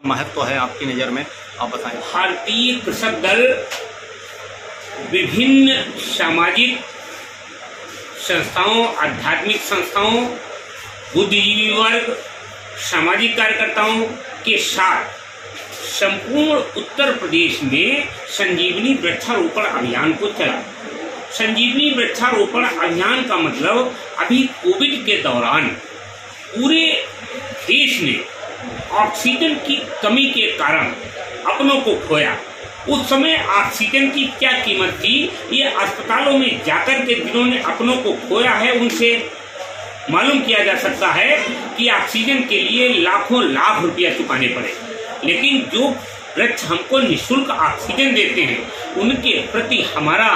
महत्व है आपकी नज़र में, आप बताएं। भारतीय कृषक दल विभिन्न सामाजिक संस्थाओं, आध्यात्मिक संस्थाओं, बुद्धिजीवी वर्ग, सामाजिक कार्यकर्ताओं के साथ संपूर्ण उत्तर प्रदेश में संजीवनी वृक्षारोपण अभियान को चला। संजीवनी वृक्षारोपण अभियान का मतलब अभी कोविड के दौरान पूरे देश ने ऑक्सीजन की कमी के कारण अपनों को खोया। उस समय ऑक्सीजन की क्या कीमत थी, ये अस्पतालों में जाकर के जिन्होंने अपनों को खोया है उनसे मालूम किया जा सकता है कि ऑक्सीजन के लिए लाखों लाख रुपया चुकाने पड़े। लेकिन जो वृक्ष हमको निःशुल्क ऑक्सीजन देते हैं उनके प्रति हमारा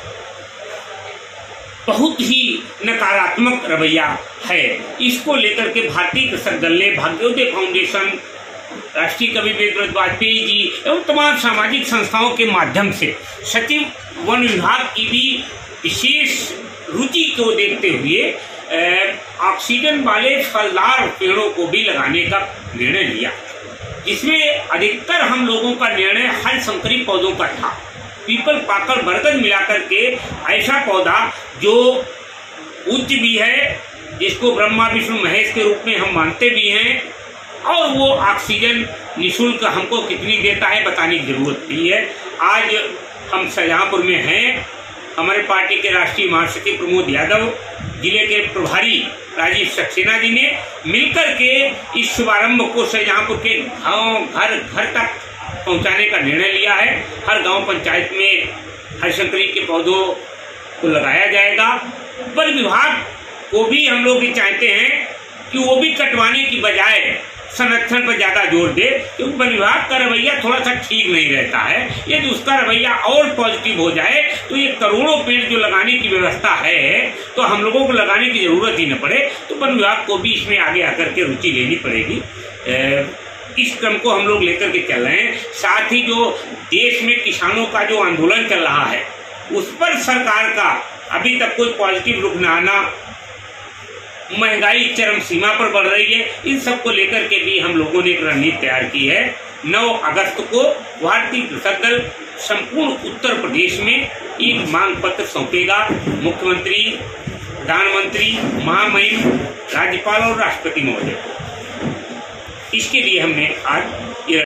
बहुत ही नकारात्मक रवैया है। इसको लेकर के भारतीय कृषक दल ने भाग्योदय फाउंडेशन, राष्ट्रीय कवि वेदव्रत वाजपेयी जी एवं तमाम सामाजिक संस्थाओं के माध्यम से सचिव वन विभाग की भी विशेष रुचि को देखते हुए ऑक्सीजन वाले फलदार पेड़ों को भी लगाने का निर्णय लिया। इसमें अधिकतर हम लोगों का निर्णय हर संकरी पौधों का था। पीपल, पाकड़, बरगद मिलाकर के ऐसा पौधा जो उच्च भी है, जिसको ब्रह्मा विष्णु महेश के रूप में हम मानते भी हैं, और वो ऑक्सीजन निःशुल्क हमको कितनी देता है बताने की जरूरत नहीं है। आज हम शाहजहांपुर में हैं। हमारे पार्टी के राष्ट्रीय महासचिव प्रमोद यादव, जिले के प्रभारी राजीव सक्सेना जी ने मिलकर के इस शुभारंभ को शाहजहांपुर के गांव घर घर तक पहुंचाने का निर्णय लिया है। हर गांव पंचायत में हरशंकरी के पौधों को लगाया जाएगा। वन विभाग को भी हम लोग ये चाहते हैं कि वो भी कटवाने की बजाय संरक्षण पर ज्यादा जोर दे, क्योंकि वन विभाग का रवैया थोड़ा सा ठीक नहीं रहता है। यदि उसका रवैया और पॉजिटिव हो जाए तो ये करोड़ों पेड़ जो लगाने की व्यवस्था है तो हम लोगों को लगाने की जरूरत ही न पड़े। तो वन विभाग को भी इसमें आगे आकर के रुचि लेनी पड़ेगी। इस क्रम को हम लोग लेकर के चल रहे हैं। साथ ही जो देश में किसानों का जो आंदोलन चल रहा है उस पर सरकार का अभी तक कोई पॉजिटिव रुख न आना, महंगाई चरम सीमा पर बढ़ रही है, इन सब को लेकर के भी हम लोगों ने एक रणनीति तैयार की है। 9 अगस्त को भारतीय कृषक दल संपूर्ण उत्तर प्रदेश में एक मांग पत्र सौंपेगा। मुख्यमंत्री, प्रधानमंत्री, महामहिम, राज्यपाल और राष्ट्रपति महोदय को। इसके लिए हमने आज